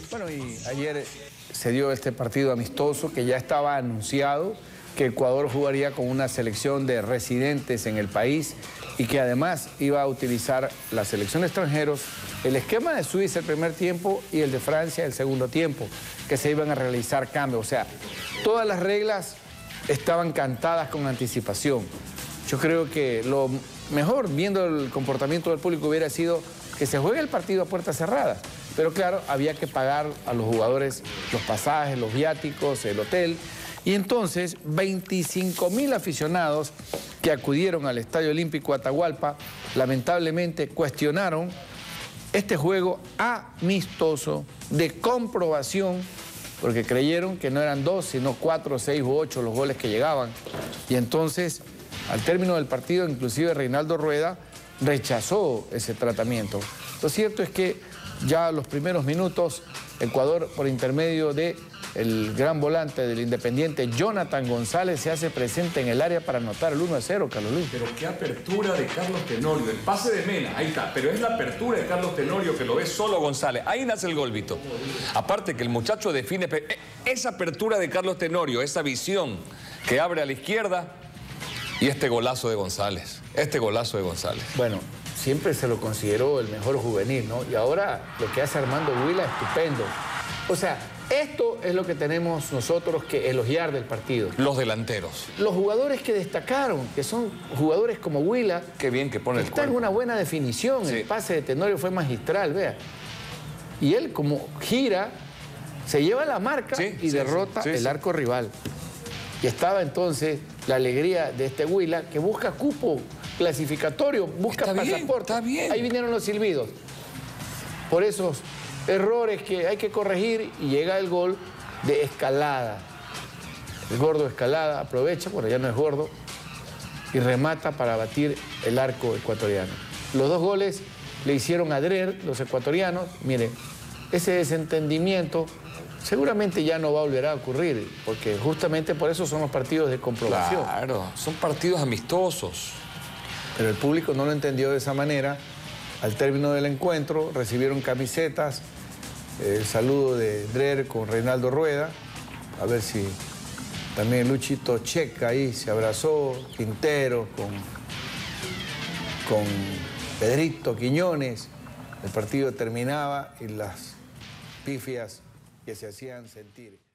Bueno, y ayer se dio este partido amistoso que ya estaba anunciado, que Ecuador jugaría con una selección de residentes en el país y que además iba a utilizar la selección de extranjeros, el esquema de Suiza el primer tiempo y el de Francia el segundo tiempo, que se iban a realizar cambios. O sea, todas las reglas estaban cantadas con anticipación. Yo creo que lo mejor, viendo el comportamiento del público, hubiera sido que se juegue el partido a puertas cerradas. Pero claro, había que pagar a los jugadores los pasajes, los viáticos, el hotel. Y entonces 25.000 aficionados que acudieron al Estadio Olímpico Atahualpa lamentablemente cuestionaron este juego amistoso de comprobación, porque creyeron que no eran 2, sino 4, 6 u 8 los goles que llegaban. Y entonces, al término del partido, inclusive Reinaldo Rueda rechazó ese tratamiento. Lo cierto es que ya a los primeros minutos, Ecuador, por intermedio de el gran volante del Independiente, Jonathan González, se hace presente en el área para anotar el 1-0, Carlos Luis. Pero qué apertura de Carlos Tenorio, el pase de Mena, ahí está, pero es la apertura de Carlos Tenorio que lo ve solo González. Ahí nace el gol, Vito. Aparte que el muchacho define esa apertura de Carlos Tenorio, esa visión que abre a la izquierda y este golazo de González, Bueno, siempre se lo consideró el mejor juvenil, ¿no? Y ahora lo que hace Armando Huila, estupendo. O sea, esto es lo que tenemos nosotros que elogiar del partido. Los delanteros. Los jugadores que destacaron, que son jugadores como Huila. Qué bien que pone el cuerpo. Está en una buena definición. Sí. El pase de Tenorio fue magistral, vea. Y él, como gira, se lleva la marca y derrota el arco rival. Y estaba entonces la alegría de este Huila, que busca cupo clasificatorio, busca pasaporte. Está bien. Ahí vinieron los silbidos. Por esos errores que hay que corregir, y llega el gol de Escalada. El gordo Escalada aprovecha, bueno, ya no es gordo, y remata para batir el arco ecuatoriano. Los dos goles le hicieron adreder los ecuatorianos. Miren, ese desentendimiento seguramente ya no va a volver a ocurrir, porque justamente por eso son los partidos de comprobación. Claro, son partidos amistosos. Pero el público no lo entendió de esa manera. Al término del encuentro recibieron camisetas, el saludo de Drer con Reinaldo Rueda, a ver si también Luchito Checa ahí se abrazó, Quintero con Pedrito Quiñones. El partido terminaba y las pifias que se hacían sentir.